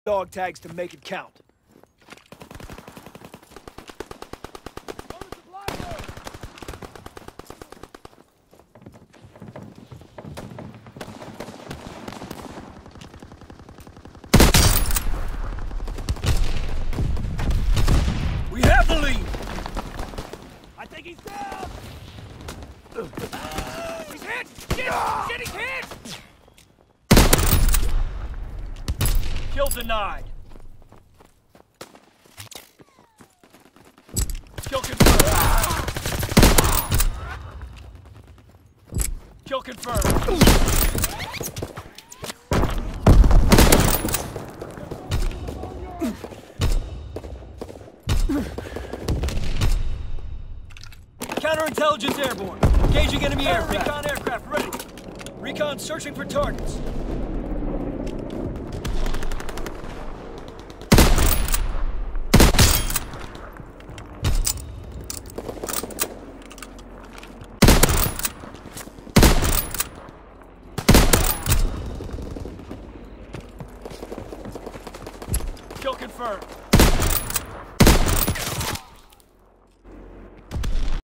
dog tags to make it count. We have the lead! I think he's down! He's hit! Shit! Shit, he's hit! Kill denied. Kill confirmed. Kill confirmed. Counterintelligence airborne. Engaging enemy aircraft. Recon aircraft ready. Recon searching for targets. Kill confirmed.